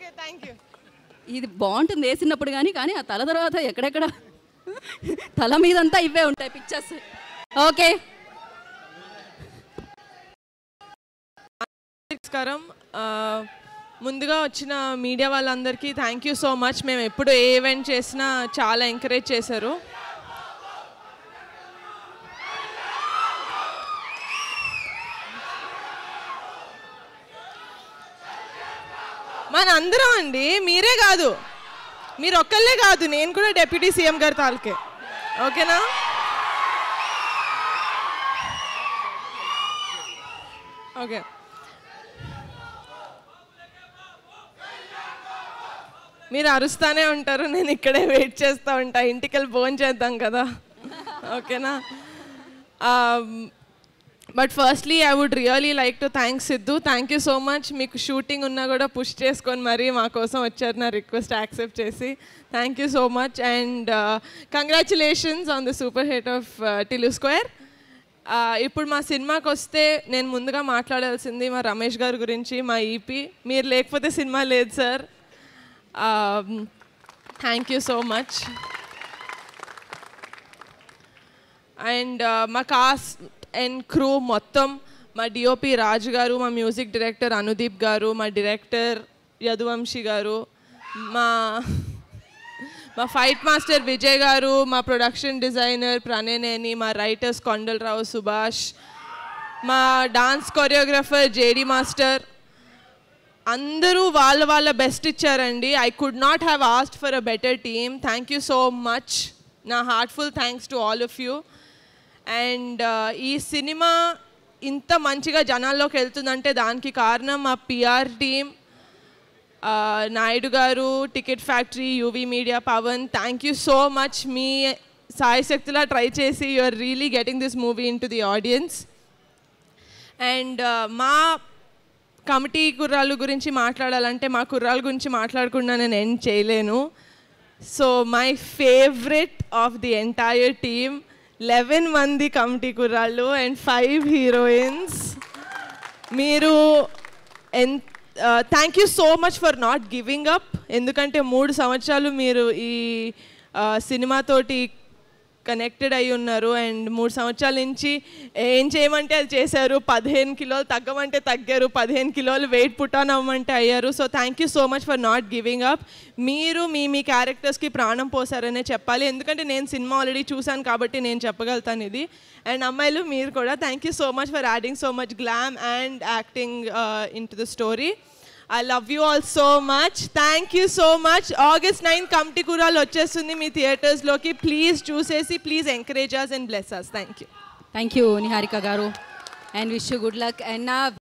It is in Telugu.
Okay thank you. ఇది బాగుంటుంది వేసినప్పుడు కానీ ఆ తల తర్వాత ఎక్కడెక్కడ తల మీదంతా ఇవే ఉంటాయి పిక్చర్స్. ఓకే నమస్కారం. ముందుగా వచ్చిన మీడియా వాళ్ళందరికీ థ్యాంక్ యూ సో మచ్. మేము ఎప్పుడు ఏ ఈవెంట్ చేసినా చాలా ఎంకరేజ్ చేశారు. మనందరం అండి, మీరే కాదు, మీరు ఒక్కళ్ళే కాదు, నేను కూడా డిప్యూటీ సీఎం గారి తాలూకే. ఓకేనా? ఓకే. మీరు అరుస్తానే ఉంటారు, నేను ఇక్కడే వెయిట్ చేస్తూ ఉంటా. ఇంటికి వెళ్ళి భోజనం చేద్దాం కదా. ఓకేనా? But firstly I would really like to thank Siddhu. Thank you so much. మీకు షూటింగ్ ఉన్నా కూడా పుష్ చేసుకొని మరీ మా కోసం వచ్చారు, నా రిక్వెస్ట్ యాక్సెప్ట్ చేసి. Thank you so much and congratulations on the super hit of Tillu square. ఇప్పుడు మా సినిమాకి వస్తే నేను ముందుగా మాట్లాడాల్సింది మా రమేష్ గారి గురించి, మా ఈపీ. మీరు లేకపోతే సినిమా లేదు sir. Thank you so much. And మా కాస్ట్ అండ్ క్రూ మొత్తం, మా డిఓపి రాజు గారు, మా మ్యూజిక్ డైరెక్టర్ అనుదీప్ గారు, మా డైరెక్టర్ యదువంశీ గారు, మా ఫైట్ మాస్టర్ విజయ్ గారు, మా ప్రొడక్షన్ డిజైనర్ ప్రణయనేని, మా రైటర్స్ కొండలరావు సుభాష్, మా డాన్స్ కొరియోగ్రాఫర్ జేడి మాస్టర్, అందరూ వాళ్ళ బెస్ట్ ఇచ్చారండి. I could not have asked for a better team. Thank you so much. నా heartful thanks to all of you. And ఈ సినిమా ఇంత మంచిగా జనాల్లోకి వెళ్తుందంటే దానికి కారణం మా PR team, Naidu garu, ticket factory, UV media, Pavan. Thank you so much. మీ సాయశక్తిలా ట్రై చేసి you are really getting this movie into the audience. And మా కమిటీ కుర్రాళ్ళ గురించి మాట్లాడాలంటే మా కుర్రాళ్ళ గురించి మాట్లాడకుండా నేను ఎండ్ చేయలేను. So my favourite of the entire team, 11 మంది కమిటీ కుర్రాళ్ళు అండ్ 5 హీరోయిన్స్. మీరు thank you so much for not giving up. ఎందుకంటే 3 సంవత్సరాలు మీరు ఈ సినిమాతోటి కనెక్టెడ్ అయి ఉన్నారు అండ్ 3 సంవత్సరాల నుంచి ఏం చేయమంటే అది చేశారు. 15 కిలోలు తగ్గమంటే తగ్గారు, 15 కిలోలు వెయిట్ పుట్ ఆన్ అవ్వమంటే అయ్యారు. So thank you so much for not giving up. మీరు మీ క్యారెక్టర్స్కి ప్రాణం పోసారనే చెప్పాలి, ఎందుకంటే నేను సినిమా ఆల్రెడీ చూశాను కాబట్టి నేను చెప్పగలుగుతాను ఇది. అండ్ అమ్మాయిలు మీరు కూడా thank you so much for adding so much glam and acting into the story. I love you all so much. Thank you so much. August 9 committee కుర్రాళ్ళు వచ్చేస్తుంది మీ థియేటర్స్లోకి. ప్లీజ్ చూసేసి please encourage us and bless us. Thank you. Thank you Niharika garu and wish you good luck. And నా